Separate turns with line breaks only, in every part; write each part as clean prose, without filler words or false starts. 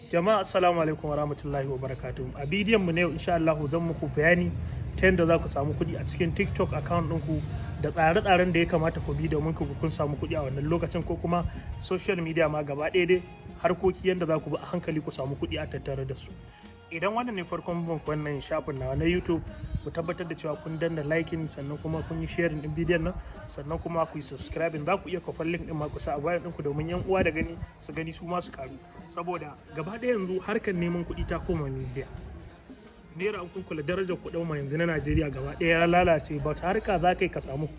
Jama'a assalamu alaikum warahmatullahi wabarakatuh. A bidiyon mu na yau insha Allah zan muku bayani ta yadda za ku samu kuɗi a cikin TikTok account ɗinku da tsare-tsaren da ya kamata ku bi domin ku kun samu kuɗi a wannan lokacin, ko kuma social media ma gaba ɗaya dai harkoki yadda za ku bi a hankali ku samu kuɗi a tattare da su. Idan wannan ne farkon bin wannan shafin nawa na YouTube, ku tabbatar da cewa kun danna liking, sannan kuma kun yi sharing din bidiyon nan, sannan kuma ku yi subscribing. Za ku iya kwafan link din ma ku sa a bayan ɗinku domin yan uwa da gani su gani su ma su karu, saboda gaba ɗaya yanzu harkar neman kuɗi ta koma media. Naira an kula darajar kuɗin ma yanzu na Najeriya gaba ɗaya ya lalace. Wace harka za ka yi ka samu?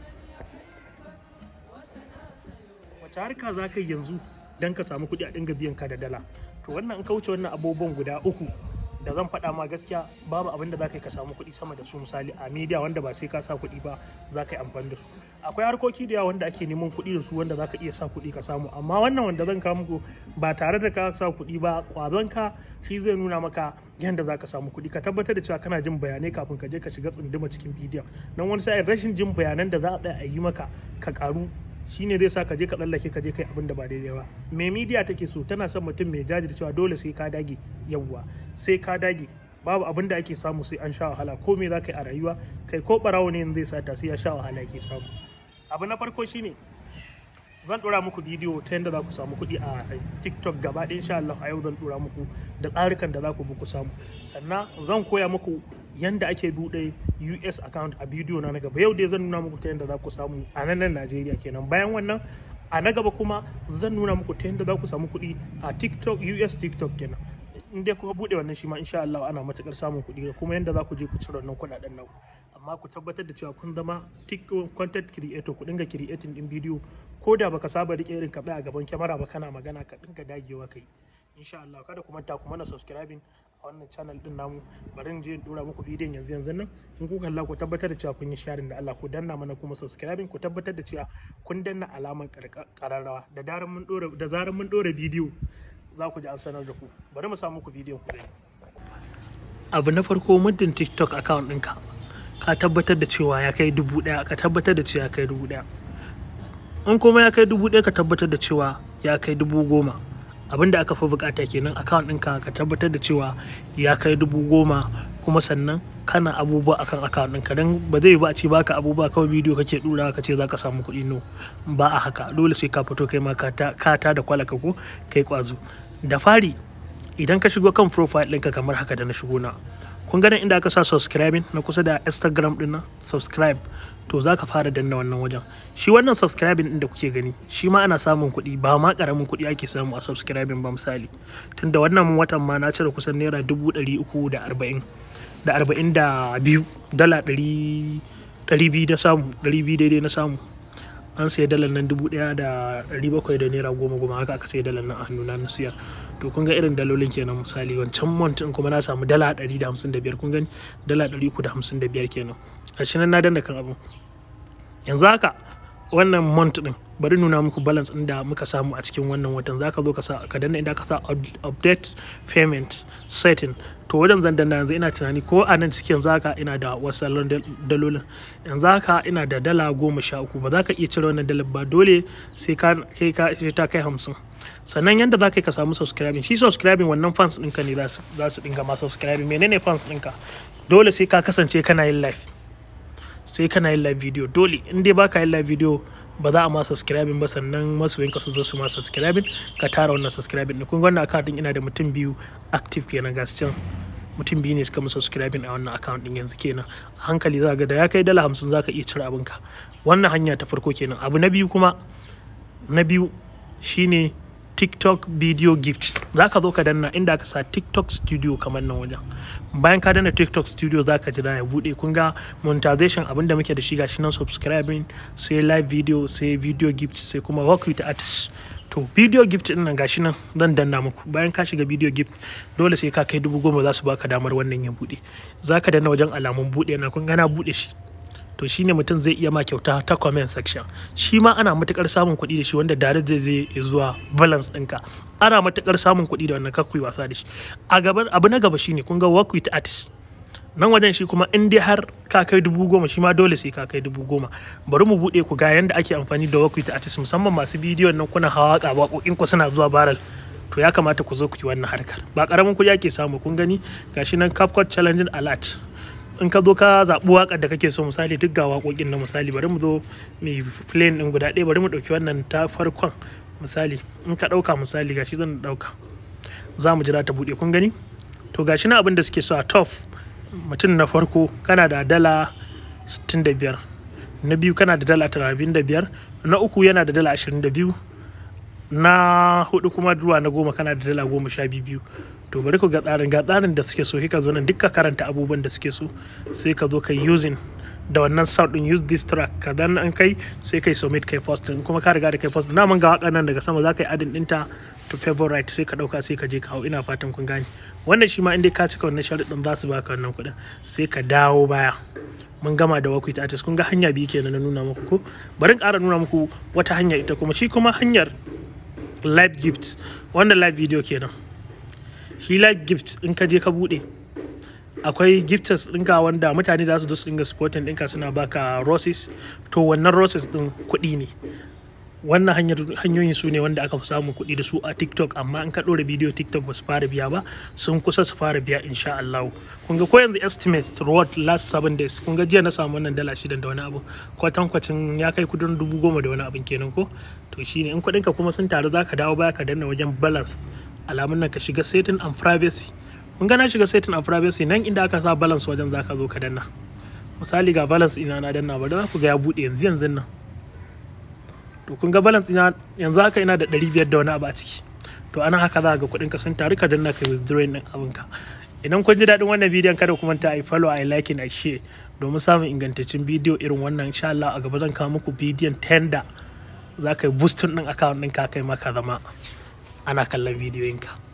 Wace harka za ka yi yanzu don ka samu kuɗi a dinga biyan ka da dala? To wannan in ka wuce wannan abubuwan guda uku da zan faɗa ma, gaskiya babu abin da za ka yi ka samu kuɗi sama da su. Misali a media wanda ba sai ka sa kuɗi ba za ka yi amfani da su. Akwai harkoki da yawa wanda ake neman kuɗi da su wanda za ka iya sa kuɗi ka samu, amma wannan wanda zan kawo muku ba tare da ka sa kuɗi ba, ƙwazonka shi zai nuna maka yadda za ka samu kuɗi. Ka tabbatar da cewa kana jin bayanai kafin ka je ka shiga tsunduma cikin bidiyon. Don wani sa'in rashin jin bayanan da za a tsaya a yi maka ka ƙaru shine zai sa ka je ka tsallake ka je kai abin da ba daidai ba. Me media take so? Tana son mutum mai jajircewa, dole sai ka dage. Yawwa, sai ka dage. Babu abin da ake samu sai an sha wahala. Ko me za ka yi a rayuwa, kai ko barawo ne zai sata sai ya sha wahala yake samu. Abu na farko shine zan dora muku bidiyo ta yadda za ku samu kuɗi a TikTok gaba ɗaya insha Allah. A yau zan dora muku da tsarukan da za ku bi ku samu, sannan zan koya muku yanda ake buɗe US account a bidiyo na gaba. Yau dai zan nuna muku ta yadda za ku samu a nan Najeriya kenan. Bayan wannan a na gaba kuma zan nuna muku ta yadda za ku samu kuɗi a TikTok, US TikTok kenan. In dai kuka buɗe wannan shi ma insha Allah ana matuƙar samun kuɗi, da kuma yadda za ku je ku cire wannan kuɗaɗen nan. Amma ku tabbatar da cewa kun zama content creator, ku dinga creating din bidiyo. Ko da baka saba rike irin ka a gaban kyamara ba kana magana, ka dinga dagewa kai insha Allah. Kada ku manta ku mana subscribing a wannan channel din namu. Bari in je in dora muku bidiyon yanzu nan. In ku kalla ku tabbatar da cewa kun yi sharing da Allah, ku danna mana kuma subscribing. Ku tabbatar da cewa kun danna alamar kararrawa da zarar mun dora bidiyo za ku ji an sanar da ku. Bari mu samu ku bidiyon ku. Abu na farko, muddin TikTok account ɗinka ka tabbatar da cewa ya kai 1000. Ka tabbatar da cewa ya kai 1000. In kuma ya kai 1000, ka tabbatar da cewa ya kai 10,000. Abinda aka fi bukata kenan account ɗinka ka tabbatar da cewa ya kai 10,000, kuma sannan kana abubuwa akan account ɗinka. Dan ba zai ba a ce baka abubuwa kawai bidiyo kake dura ka ce zaka samu kuɗi. No, ba a haka. Dole sai ka fito kai ma ka ta da kwalaka ko kai kwazo. Da fari idan ka shigo kan profile ɗinka kamar haka da na shigo na, kun ganin inda aka sa subscribing na kusa da Instagram din nan, subscribe, to za ka fara danna wannan wajen. Shi wannan subscribing din da kuke gani shi ma ana samun kuɗi, ba ma ƙaramin kuɗi ake samu a subscribing ba. Misali tunda wannan watan ma na cire kusan naira 342 dala 200 na samu, 200 daidai na samu. An sayi dalar nan 1,700 da naira 10 haka aka sayi dalar nan a hannuna na siyar. To kun ga irin dalolin kenan. Misali wancan month in kuma na samu dala 155, kun gani dala 355 kenan. A shi nan na danna kan abu. Yanzu haka wannan month din bari nuna muku balance din da muka samu a cikin wannan watan. Zaka zo ka danna inda ka sa update payment setting. To wajen zan danna yanzu ina tunani ko a nan cikin zaka ina da wasu dalolin. Yanzu haka ina da dala 13. Ba za ka iya cire wannan dalar ba, dole sai ta kai 50. Sannan yanda za ka yi ka samu subscribing. Shi subscribing wannan fans ɗinka ne za su dinga ma subscribing. Menene fans ɗinka? Dole sai ka kasance kana yin live. Sai kana yin live video. Dole in dai baka yin live video ba za a ma subscribing ba, sannan masoyinka su zo su ma subscribing, ka tara wannan subscribing. Kun ga wannan account din ina da mutum 2 active kenan, ga su can mutum 2 ne suka mu subscribing a wannan account din yanzu kenan. A hankali za ga da ya kai dala 50 za ka iya cire abinka. Wannan hanya ta farko kenan. Abu na biyu kuma, na biyu shine TikTok video gifts. Za ka zo ka danna inda aka sa TikTok studio kamar nan wajen. Bayan ka danna TikTok studio za ka jira ya buɗe. Kun ga monetization abinda muke da shi gashi nan, subscribing, sai live video, sai video gifts, sai kuma work with artists. To video gift din nan gashi nan zan danna muku. Bayan ka shiga video gift dole sai ka kai 10,000 za su baka damar wannan ya buɗe. Za ka danna wajen alamun buɗe na, kun ga na buɗe shi. To shine mutum zai iya ma kyauta ta comment section. Shi ma ana matukar samun kuɗi da shi, wanda direct zai zuwa balance ɗinka. Ana matukar samun kuɗi da wannan, kakkui wasa da shi. Abu na gaba shine kun ga work with artists. Nan wajen shi kuma in dai har ka kai 10,000 shi ma dole sai ka kai 10,000. Bari mu buɗe ku ga yanda ake amfani da work with artists, musamman masu bidiyon nan kuna hawa waƙoƙin ku suna zuwa viral. to ya kamata ku zo ku yi wannan harkar. Ba karamin kuɗi ake samu. Kun gani gashi nan CapCut challenging alert. In ka zo ka zaɓi waƙar da kake so, misali duk ga waƙoƙin na misali, bari mu zo mai plane ɗin guda ɗaya, bari mu ɗauki wannan ta farkon misali. In ka ɗauka misali gashi zan ɗauka, za mu jira ta buɗe. Kun gani to gashi na abin da suke so a top. Mutum na farko kana da dala 65, na biyu kana da dala 35, na uku yana da dala 22, na hudu kuma zuwa na 10 kana da dala 12. To bari ku ga tsarin da suke so. Ka zo nan dukka karanta abubuwan da suke so, sai ka zo kai using da wannan sound din, use this track, ka dan an kai sai kai submit kai post din. Kuma ka riga da kai post na man ga wakan nan daga sama, za ka yi adin dinta to favorite, sai ka dauka sai ka je ka hau. Ina fatan kun gane wannan. Shi ma inda ka cika wannan sharuɗin za su baka wannan kuɗin. Sai ka dawo baya. Mun gama da Work with Artist. Kun ga hanya biyu kenan na nuna muku ko. Bari in ƙara nuna muku wata hanya ita kuma, shi kuma hanyar live gift. Wannan live video kenan. Shi live gift in ka je ka bude, akwai gifters ɗinka wanda mutane za su zo su dinga supporting ɗinka, suna baka roses. To wannan roses ɗin kuɗi ne. Wannan hanyoyin su ne wanda aka fi samun kuɗi da su a TikTok, amma in ka ɗora bidiyo TikTok ba su fara biya ba, sun kusa su fara biya insha Allah. Kun ga ko yanzu estimate reward last 7 days, kun ga jiya na samu wannan dala 6 da wani abu, kwatankwacin ya kai kudin 10,000 da wani abin kenan ko. To shine in kuɗinka kuma sun taru, za ka dawo baya ka danna wajen balance, alamun nan ka shiga setting and privacy. Kun ga na shiga setting and privacy, nan inda aka sa balance wajen za ka zo ka danna. Misali ga balance ina na danna, ba da za ku ga ya buɗe yanzu nan. To kun ga balance ina yanzu haka ina da 500 da wani abu a ciki. To ana haka za ka ga kuɗin ka sun taru, ka danna kai withdrawing ɗin abinka. Idan kun ji daɗin wannan bidiyon, kada ku manta a follow, a like, a share domin samun ingantaccen bidiyo irin wannan. Insha Allah a gaba zan kawo muku bidiyon tender za ka yi boosting ɗin account ɗinka, kai ma ka zama ana kallon bidiyoyinka.